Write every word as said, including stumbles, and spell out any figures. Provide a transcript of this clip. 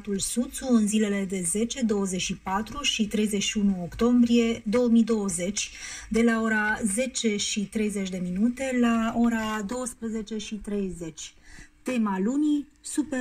satul Suțu în zilele de zece, douăzeci și patru și treizeci și unu octombrie două mii douăzeci, de la ora zece și treizeci de minute la ora douăsprezece și treizeci. Tema lunii, super